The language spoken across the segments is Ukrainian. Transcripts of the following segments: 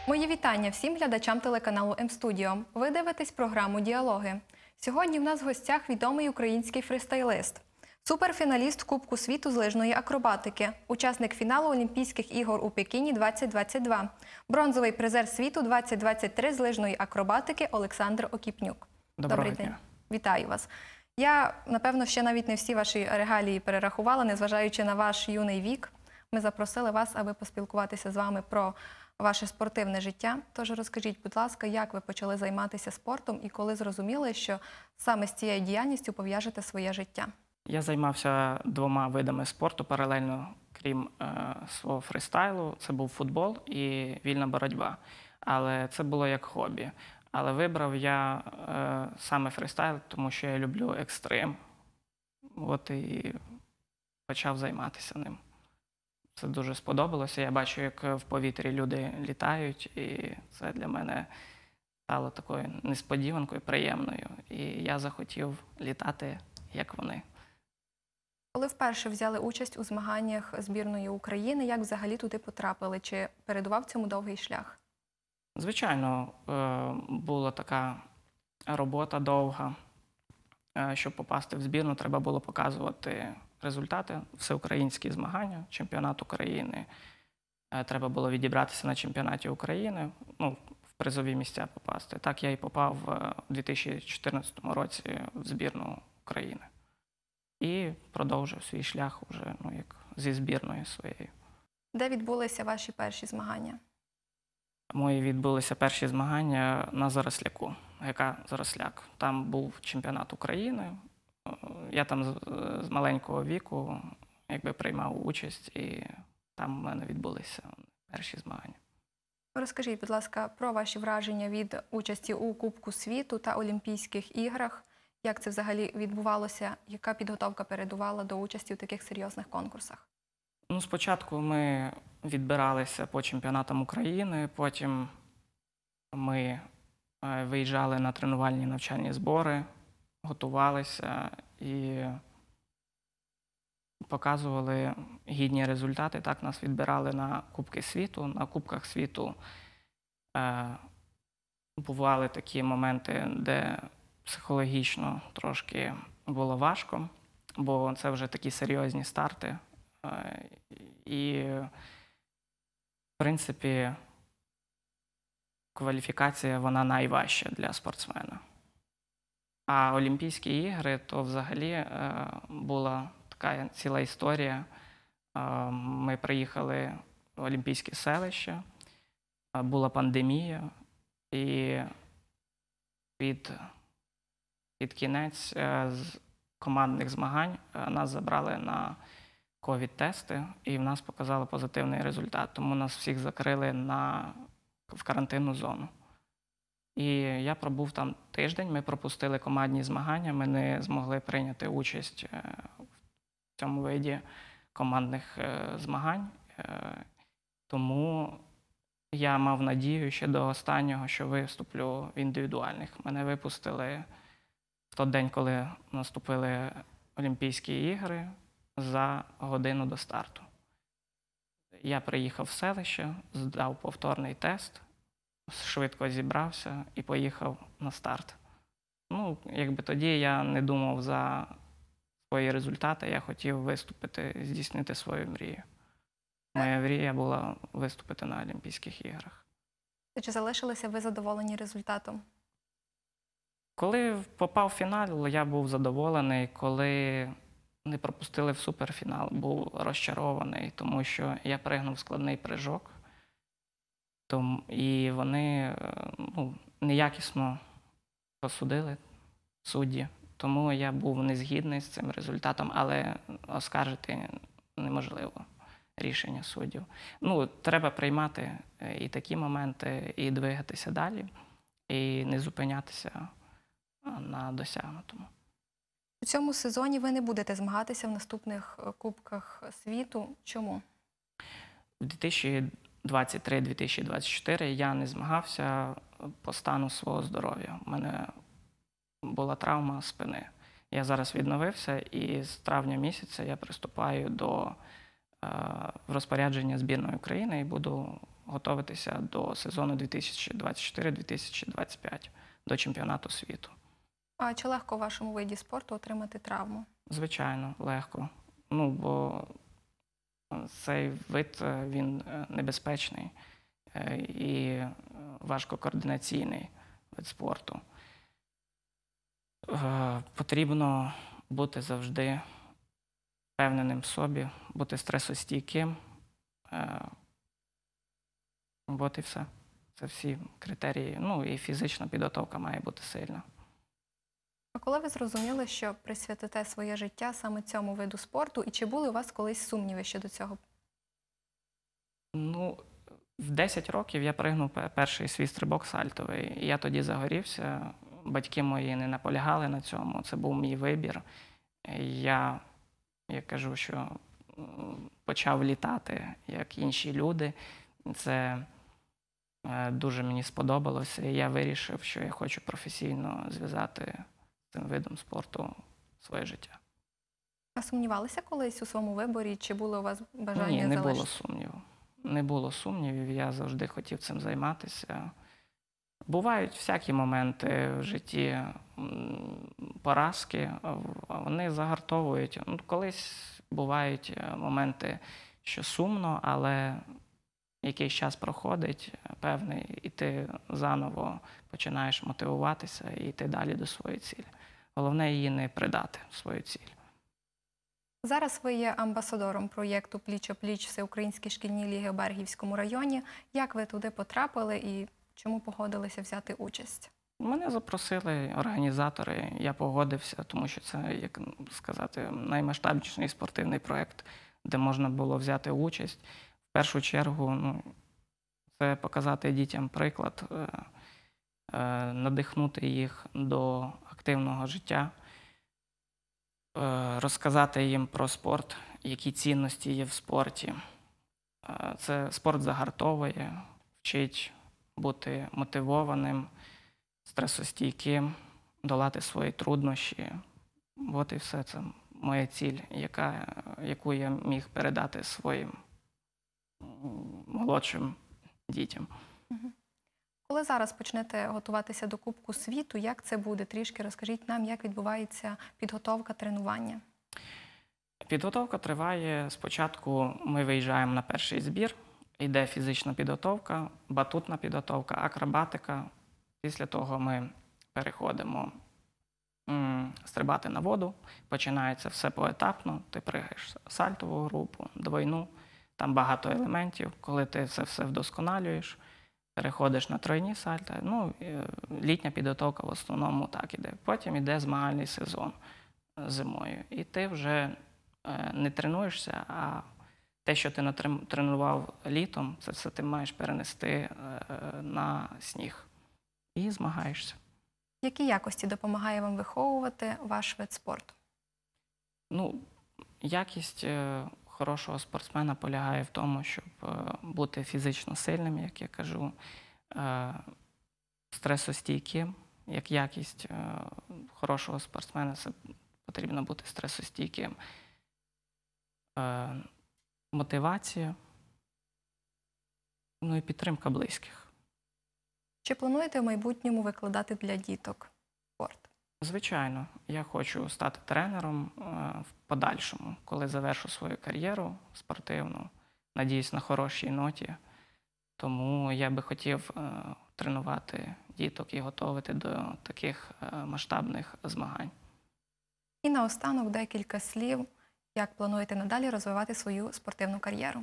Мої вітання всім глядачам телеканалу М-студіо. Ви дивитесь програму «Діалоги». Сьогодні в нас в гостях відомий український фристайлист, суперфіналіст Кубку світу з лижної акробатики, учасник фіналу Олімпійських ігор у Пекіні 2022, бронзовий призер світу 2023 з лижної акробатики Олександр Окіпнюк. Добрий день. Вітаю вас. Я, напевно, ще навіть не всі ваші регалії перерахувала, незважаючи на ваш юний вік. Ми запросили вас, аби поспілкуватися з вами про ваше спортивне життя. Тож розкажіть, будь ласка, як ви почали займатися спортом і коли зрозуміли, що саме з цією діяльністю пов'яжете своє життя? Я займався двома видами спорту паралельно, крім свого фристайлу. Це був футбол і вільна боротьба. Але це було як хобі. Але вибрав я саме фристайл, тому що я люблю екстрим. От і почав займатися ним. Це дуже сподобалося. Я бачу, як в повітрі люди літають, і це для мене стало такою несподіванкою, приємною. І я захотів літати, як вони. Коли вперше взяли участь у змаганнях збірної України, як взагалі туди потрапили? Чи передував цьому довгий шлях? Звичайно, була така робота довга. Щоб попасти в збірну, треба було показувати результати, всеукраїнські змагання, чемпіонат України. Треба було відібратися на чемпіонаті України, в призові місця попасти. Так я і попав у 2014 році в збірну України. І продовжив свій шлях уже як зі збірною своєю. Де відбулися ваші перші змагання? Мої відбулися перші змагання на Заросляку, ГК Заросляк. Там був чемпіонат України. Я там з маленького віку приймав участь, і там у мене відбулися перші змагання. Розкажіть, будь ласка, про ваші враження від участі у Кубку світу та Олімпійських іграх. Як це взагалі відбувалося? Яка підготовка передувала до участі у таких серйозних конкурсах? Спочатку ми відбиралися по чемпіонатам України, потім ми виїжджали на тренувальні навчальні збори, готувалися і показували гідні результати. Так нас відбирали на Кубки світу. На Кубках світу бували такі моменти, де психологічно трошки було важко, бо це вже такі серйозні старти. І, в принципі, кваліфікація, вона найважча для спортсмена. А Олімпійські ігри, то взагалі була така ціла історія. Ми приїхали в Олімпійське селище, була пандемія, і під кінець з командних змагань нас забрали на ковід-тести, і в нас показали позитивний результат. Тому нас всіх закрили в карантинну зону. І я пробув там тиждень, ми пропустили командні змагання, ми не змогли прийняти участь в цьому виді командних змагань. Тому я мав надію ще до останнього, що виступлю в індивідуальних. Мене випустили в той день, коли наступили Олімпійські ігри, за годину до старту. Я приїхав в селище, здав повторний тест, швидко зібрався і поїхав на старт. Тоді я не думав за свої результати, я хотів виступити, здійснити свою мрію. Моя мрія була виступити на Олімпійських іграх. Чи залишилися ви задоволені результатом? Коли попав в фінал, я був задоволений. Коли не пропустили в суперфінал, був розчарований, тому що я пригнув складний прыжок, і вони неякісно посудили судді. Тому я був незгідний з цим результатом, але оскаржити неможливо рішення суддів. Треба приймати і такі моменти, і двигатися далі, і не зупинятися на досягнутому. У цьому сезоні ви не будете змагатися в наступних Кубках світу. Чому? У 2023-2024 я не змагався по стану свого здоров'я. У мене була травма спини. Я зараз відновився, і з травня місяця я приступаю до розпорядження збірної України і буду готуватися до сезону 2024-2025, до чемпіонату світу. А чи легко у вашому виді спорту отримати травму? Звичайно, легко. Ну, бо цей вид, він небезпечний і важкокоординаційний вид спорту. Потрібно бути завжди впевненим в собі, бути стресостійким. От і все. Це всі критерії. Ну і фізична підготовка має бути сильна. А коли ви зрозуміли, що присвятите своє життя саме цьому виду спорту, і чи були у вас колись сумніви щодо цього? Ну, в 10 років я пригнув перший свій стрибок сальтовий. І я тоді загорівся. Батьки мої не наполягали на цьому. Це був мій вибір. Я кажу, що почав літати, як інші люди. Це дуже мені сподобалося. І я вирішив, що я хочу професійно зв'язати з цим видом спорту своє життя. А сумнівалися колись у своєму виборі? Чи було у вас бажання Ні, не було залишити? сумніву. Не було сумнівів, я завжди хотів цим займатися. Бувають всякі моменти в житті, поразки, вони загартовують. Ну, колись бувають моменти, що сумно, але якийсь час проходить певний, і ти заново починаєш мотивуватися і йти далі до своєї цілі. Головне її не придати, свою ціль. Зараз ви є амбасадором проєкту «Пліч-о-пліч» Всеукраїнські шкільні ліги у Берегівському районі. Як ви туди потрапили і чому погодилися взяти участь? Мене запросили організатори, я погодився, тому що це, як сказати, наймасштабніший спортивний проєкт, де можна було взяти участь. В першу чергу, це показати дітям приклад, надихнути їх до активного життя, розказати їм про спорт, які цінності є в спорті. Це спорт загартовує, вчить бути мотивованим, стресостійким, долати свої труднощі. От і все. Це моя ціль, яку я міг передати своїм молодшим дітям. Коли зараз почнете готуватися до Кубку світу, як це буде? Трішки розкажіть нам, як відбувається підготовка, тренування. Підготовка триває. Спочатку ми виїжджаємо на перший збір, йде фізична підготовка, батутна підготовка, акробатика. Після того ми переходимо стрибати на воду. Починається все поетапно. Ти пригаєш сальтову групу, двойну. Там багато елементів. Коли ти це все вдосконалюєш, переходиш на тройні сальта. Літня підготовка в основному так іде. Потім іде змагальний сезон зимою. І ти вже не тренуєшся, а те, що ти тренував літом, це все ти маєш перенести на сніг. І змагаєшся. Які якості допомагає вам виховувати ваш вид спорту? Якість хорошого спортсмена полягає в тому, щоб бути фізично сильним, як я кажу, стресостійким. Як якість хорошого спортсмена, це потрібно бути стресостійким. Мотивація, і підтримка близьких. Чи плануєте в майбутньому викладати для діток спорт? Звичайно, я хочу стати тренером в подальшому, коли завершу свою кар'єру спортивну, надіюсь на хорошій ноті. Тому я би хотів тренувати діток і готувати до таких масштабних змагань. І наостанок декілька слів, як плануєте надалі розвивати свою спортивну кар'єру?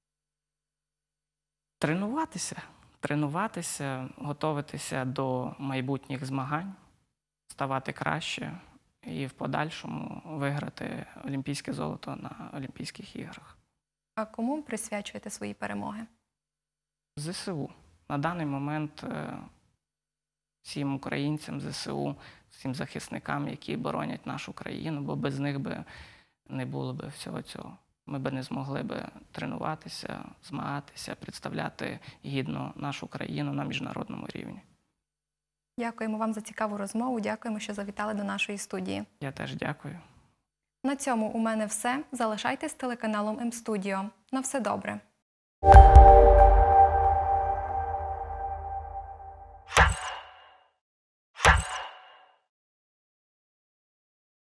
Тренуватися, готуватися до майбутніх змагань, ставати краще і в подальшому виграти олімпійське золото на Олімпійських іграх. А кому присвячуєте свої перемоги? ЗСУ. На даний момент всім українцям ЗСУ, всім захисникам, які боронять нашу країну, бо без них би не було б всього цього. Ми б не змогли б тренуватися, змагатися, представляти гідно нашу країну на міжнародному рівні. Дякуємо вам за цікаву розмову, дякуємо, що завітали до нашої студії. Я теж дякую. На цьому у мене все. Залишайтесь з телеканалом М-студіо. На все добре.